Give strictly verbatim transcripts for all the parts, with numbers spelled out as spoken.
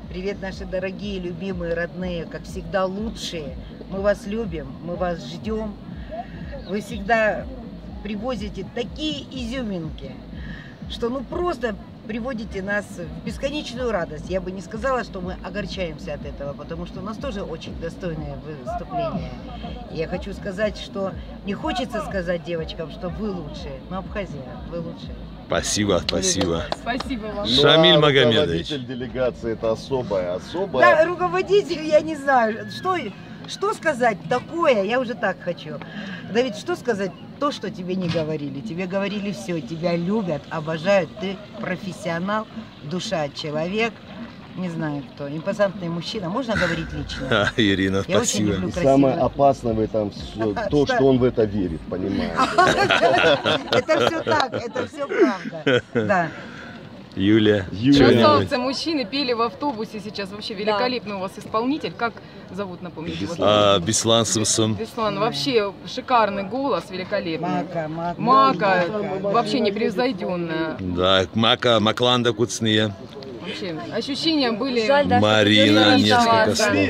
Привет, наши дорогие, любимые, родные, как всегда лучшие. Мы вас любим, мы вас ждем. Вы всегда привозите такие изюминки, что ну просто приводите нас в бесконечную радость. Я бы не сказала, что мы огорчаемся от этого, потому что у нас тоже очень достойное выступление. И я хочу сказать, что не хочется сказать девочкам, что вы лучшие, но Абхазия, вы лучшие. Спасибо, спасибо. Спасибо вам. Шамиль ну, а Магомедович. Руководитель делегации это особая, особая. Да, руководитель, я не знаю, что, что сказать такое, я уже так хочу. Давид, что сказать? То, что тебе не говорили. Тебе говорили все, тебя любят, обожают, ты профессионал, душа, человек. Не знаю кто, импозантный мужчина. Можно говорить лично? А, Ирина, Я очень спасибо. люблю И красивых. самое опасное в этом то, что он в это верит, понимаешь? Это все так, это все правда. Да. Юлия, Юлия. что-нибудь? Красавцы мужчины пели в автобусе сейчас. Вообще великолепный у вас исполнитель. Как зовут, напомните? Вот. А, Беслан Самсон. Беслан, вообще шикарный голос, великолепный. Мака, мака. Мака, вообще непревзойденная. Да, Мака, Макланда Куцния. Вообще, ощущения были... Жаль, да, Марина, что несколько придется. слов.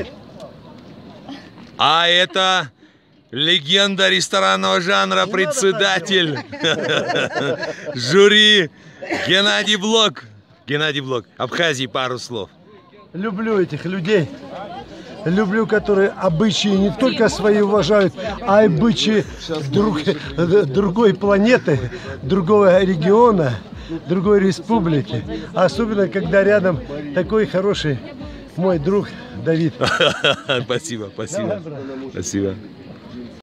А это легенда ресторанного жанра, председатель жюри Геннадий Блок. Геннадий Блок, Абхазии, пару слов. Люблю этих людей. Люблю, которые обычаи не только свои уважают, а обычаи друг, другой планеты, другого региона, другой республики. Особенно, когда рядом такой хороший мой друг Давид. Спасибо, спасибо. Спасибо.